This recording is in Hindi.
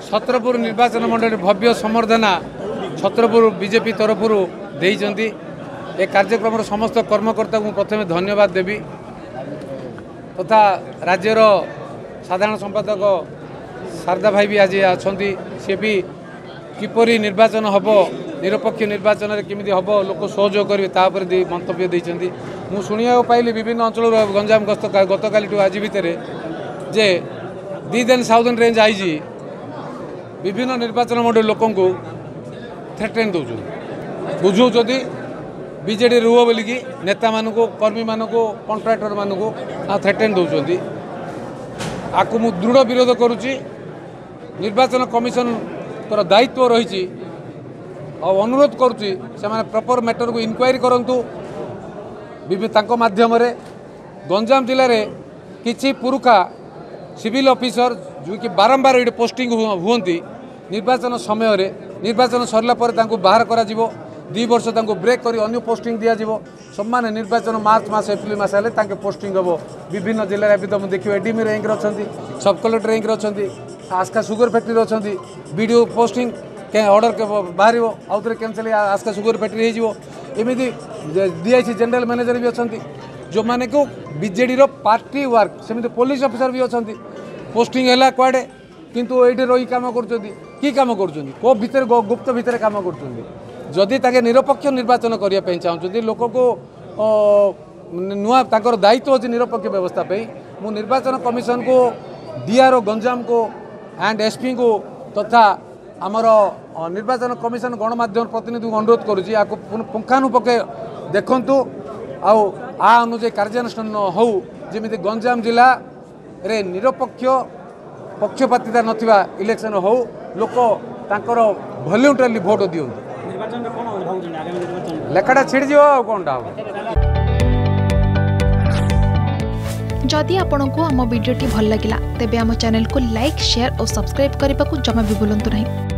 छत्रपुर निर्वाचन मंडल भव्य समर्धना छत्रपुर बीजेपी तरफ देइचंती ए कार्यक्रम समस्त कर्मकर्ता को प्रथम धन्यवाद देवी तथा राज्यर साधारण संपादक शारदा भाई भी आज अच्छा सी भी किपरि निर्वाचन हम निरपेक्ष निर्वाचन में केमी हम लोक सहयोग करेंगे मंतव्य देइचंती मु शुणा पाइली विभिन्न अंचल गंजाम गस्त गतकाली आज भितर जे दिन साउदर्न रेंज आईजी विभिन्न निर्वाचन मंडल लोक थ्रेटेन दौर बुझाऊँ बीजेडी रुह बोलिकी नेता मानक कर्मी मानक कॉन्ट्रैक्टर मानक थ्रेटेन दौरान आपको मु दृढ़ विरोध करुच्ची निर्वाचन कमिशन तर दायित्व रही अनुरोध करुच्ची से प्रॉपर मैटर को इनक्वारी करूँ माध्यम गंजाम जिले में किसी पुरुखा सिविल ऑफिसर जो कि बारंबार ये पोस्टिंग हुंती निर्वाचन समय निर्वाचन सरला बाहर करा 2 वर्ष ब्रेक करी अन्य पोस्टिंग दिज्व सम्मान निर्वाचन मार्च मास एप्रिल मास हेल्ले पोस्टिंग हम विभिन्न जिले में देखिए एडीएम रैंक अच्छा सब कलेक्टर रैंक अच्छा आस्का सुगर फैक्ट्री अच्छा बीडीओ पोस्टिंग ऑर्डर बाहर आउ थे कैंसल आस्का सुगर फैक्ट्री होमती डीआईसी जनरल मैनेजर भी अच्छा जो मैंने को बीजेडी पार्टी वर्क सेमती पुलिस ऑफिसर भी अच्छा पोस्टिंग है कुआडे किंतु ये रही कम कर भितर गुप्त भितर कम करदी ताके निरपेक्ष निर्वाचन करने चाहते लोक को नुआ दायित्व अच्छी निरपेक्ष व्यवस्था मु निर्वाचन कमिशन को डीआरओ गंजाम को एंड एसपी को तथा आमर निर्वाचन कमिशन गणमाध्यम प्रतिनिधि को अनुरोध करुच्ची आपको पुंखानुपुखे देखु अनुजाई कार्यानुष्ठान हो जमी गंजाम जिला रे निरपेक्ष पक्षपातिता नथिबा इलेक्शन हो लोक तांकर वॉलंटरली भोट दियंतु लेखाटा छिड़ कौन जदि आपंक आम भिडी भल लगा तेब आम चैनल को लाइक शेयर और सब्सक्राइब करने को जमा भी भूलु नहीं।